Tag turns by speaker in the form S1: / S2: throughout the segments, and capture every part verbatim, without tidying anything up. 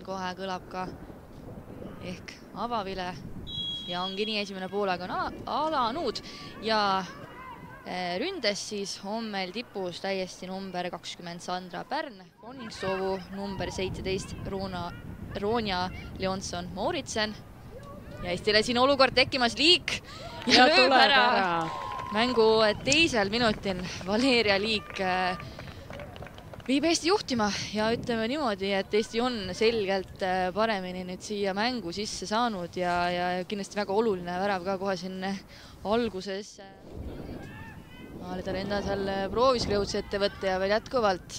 S1: kohe kõlab ka ehk avavile ja ongi nii, esimene poolega on alanud ja ründes siis on meil tipus täiesti number kakskümmend Sandra Pärn, Koningssoovu number seitseteist Roona, Ronja Leonson-Mooritsen ja Eestile siin olukord tekkimas Liik ja, ja lööb ära. ära mängu teisel minutil Valeria Liik viib Eesti juhtima ja ütleme niimoodi, et Eesti on selgelt paremini nüüd siia mängu sisse saanud ja, ja kindlasti väga oluline värav ka kohe siin alguses. Ta enda seal proovis Kreutsi ette võtta ja veel jätkuvalt.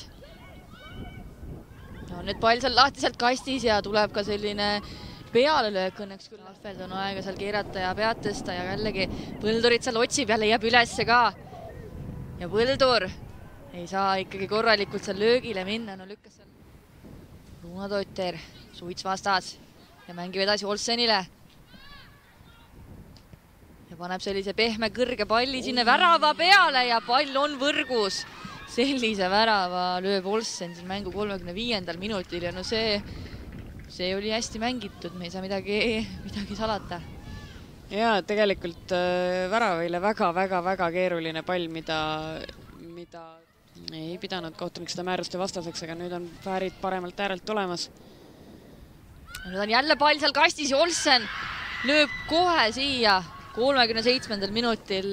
S1: No, nüüd pall seal lahti sealt kastis ja tuleb ka selline pealelöök õnneks küll. Alfeld on aega seal keerata ja pead tõsta ja jällegi Põldurit seal otsib ja leiab ülesse ka. Ja Põldur ei saa ikkagi korralikult seal löögile minna. No lükkas seal Ruuna Toiter, Suits vastas ja mängib edasi Olsenile. Ja paneb sellise pehme kõrge palli sinne värava peale ja pall on võrgus. Sellise värava lööb Olsen siin mängu kolmekümne viiendal minutil ja no see, see oli hästi mängitud, me ei saa midagi, midagi salata.
S2: Ja tegelikult väravile väga-väga-väga keeruline pall, mida, mida ei pidanud kohtunik seda määruste vastaseks, aga nüüd on Fäärid paremalt äärelt tulemas.
S1: Nüüd on jälle pall seal kastis ja Olsen lööb kohe siia kolmekümne seitsmendal minutil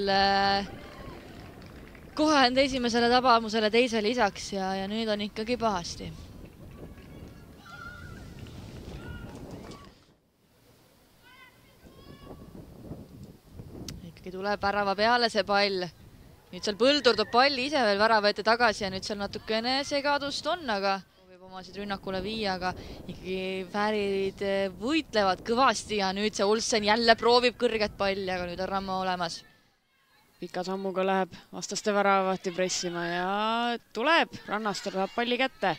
S1: kohe enda esimesele tabamusele teise lisaks ja, ja nüüd on ikkagi pahasti. Ikkagi tuleb värava peale see pall. Nüüd seal Põldur toob palli ise veel värava ette tagasi ja nüüd seal natukene segadust on, aga omasid rünnakule viia, aga ikkagi Fäärid võitlevad kõvasti ja nüüd see Olsen jälle proovib kõrget palli, aga nüüd on Rammo olemas.
S2: Pika sammuga läheb vastaste väravati pressima ja tuleb, Rannastel saab palli kätte.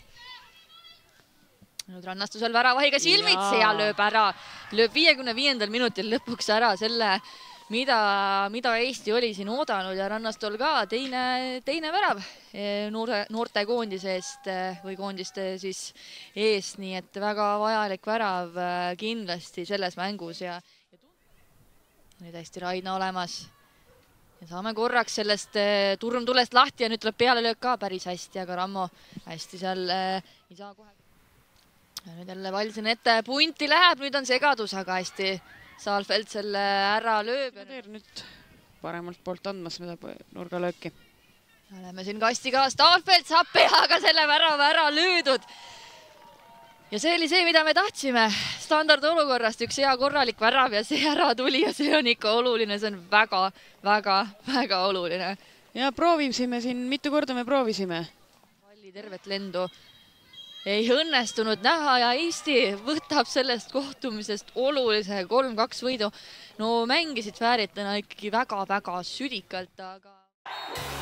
S1: Nüüd Rannastusel väravahiga silmitsi ja lööb ära, lööb viiekümne viiendal minutil lõpuks ära selle, mida, mida Eesti oli siin oodanud ja Rannastol ka teine, teine värav noore, noorte koondise eest või koondiste siis eest, nii et väga vajalik värav kindlasti selles mängus ja, ja nüüd hästi Raidna olemas ja saame korraks sellest turmtulest lahti ja nüüd tuleb peale löök ka päris hästi, aga Rammo hästi seal ei saa kohe. Ja nüüd jälle pall siin ette, punti läheb, nüüd on segadus, aga hästi Saalfeld selle ära lööb.
S2: Nüüd paremalt poolt andmas mida nurgalööki.
S1: Oleme siin kasti ka. Saalfeld saab peaga selle värava ära löödud. Ja see oli see, mida me tahtsime. Standard olukorrast üks hea korralik värav ja see ära tuli ja see on ikka oluline. See on väga, väga, väga oluline.
S2: Ja proovisime siin, mitu korda me proovisime.
S1: Palli tervet lendu ei õnnestunud näha ja Eesti võtab sellest kohtumisest olulise kolm kaks võidu. No mängisid Fäärid täna ikkagi väga-väga südikalt, aga